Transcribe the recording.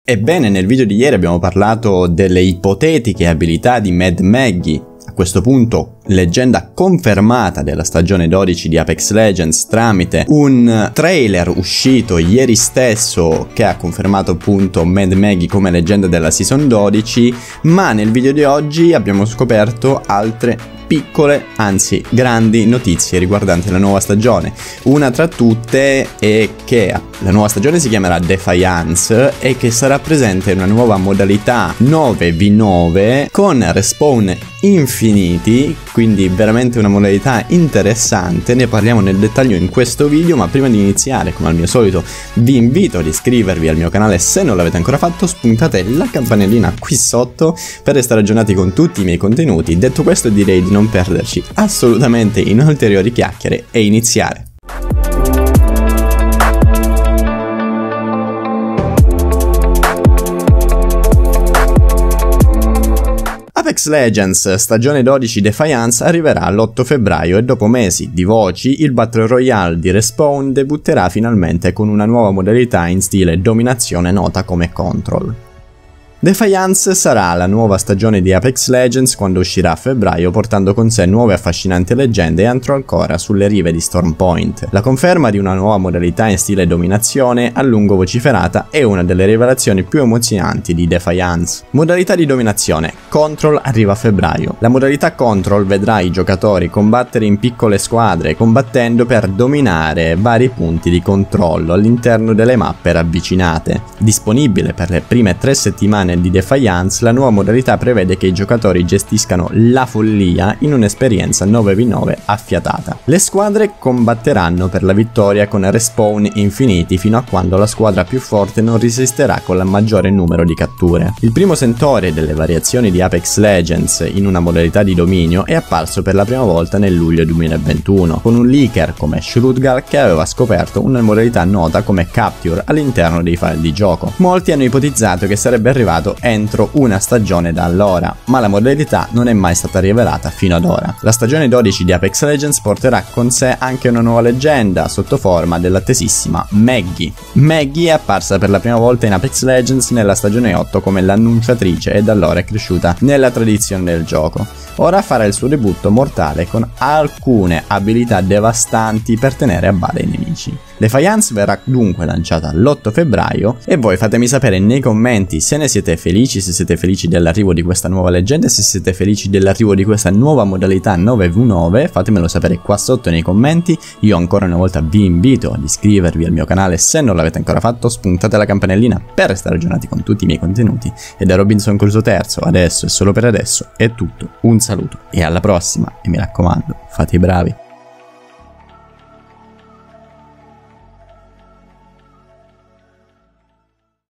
Ebbene, nel video di ieri abbiamo parlato delle ipotetiche abilità di Mad Maggie, a questo punto leggenda confermata della stagione 12 di Apex Legends tramite un trailer uscito ieri stesso che ha confermato appunto Mad Maggie come leggenda della season 12, ma nel video di oggi abbiamo scoperto altre piccole, anzi grandi notizie riguardanti la nuova stagione. Una tra tutte è che la nuova stagione si chiamerà Defiance e che sarà presente una nuova modalità 9v9 con respawn infiniti, quindi veramente una modalità interessante. Ne parliamo nel dettaglio in questo video, ma prima di iniziare, come al mio solito, vi invito ad iscrivervi al mio canale se non l'avete ancora fatto, spuntate la campanellina qui sotto per restare aggiornati con tutti i miei contenuti. Detto questo, direi di non perderci assolutamente in ulteriori chiacchiere e iniziare. Apex Legends stagione 12 Defiance arriverà l'8 febbraio e dopo mesi di voci il Battle Royale di Respawn debutterà finalmente con una nuova modalità in stile dominazione nota come Control. Defiance sarà la nuova stagione di Apex Legends quando uscirà a febbraio, portando con sé nuove affascinanti leggende e altro ancora sulle rive di Storm Point. La conferma di una nuova modalità in stile dominazione, a lungo vociferata, è una delle rivelazioni più emozionanti di Defiance. Modalità di dominazione. Control arriva a febbraio. La modalità Control vedrà i giocatori combattere in piccole squadre, combattendo per dominare vari punti di controllo all'interno delle mappe ravvicinate. Disponibile per le prime 3 settimane di Defiance, la nuova modalità prevede che i giocatori gestiscano la follia in un'esperienza 9v9 affiatata. Le squadre combatteranno per la vittoria con respawn infiniti fino a quando la squadra più forte non resisterà con il maggiore numero di catture. Il primo sentore delle variazioni di Apex Legends in una modalità di dominio è apparso per la prima volta nel luglio 2021, con un leaker come Shrudgal che aveva scoperto una modalità nota come Capture all'interno dei file di gioco. Molti hanno ipotizzato che sarebbe arrivato entro una stagione da allora, ma la modalità non è mai stata rivelata fino ad ora. La stagione 12 di Apex Legends porterà con sé anche una nuova leggenda sotto forma dell'attesissima Maggie. Maggie è apparsa per la prima volta in Apex Legends nella stagione 8 come l'annunciatrice e da allora è cresciuta nella tradizione del gioco. Ora farà il suo debutto mortale con alcune abilità devastanti per tenere a bada i nemici. Defiance verrà dunque lanciata l'8 febbraio e voi fatemi sapere nei commenti se ne siete felici, se siete felici dell'arrivo di questa nuova leggenda, se siete felici dell'arrivo di questa nuova modalità 9v9, fatemelo sapere qua sotto nei commenti. Io ancora una volta vi invito ad iscrivervi al mio canale se non l'avete ancora fatto, spuntate la campanellina per restare aggiornati con tutti i miei contenuti. E da Robinson Crusoe III, adesso e solo per adesso è tutto, un saluto e alla prossima, e mi raccomando, fate i bravi.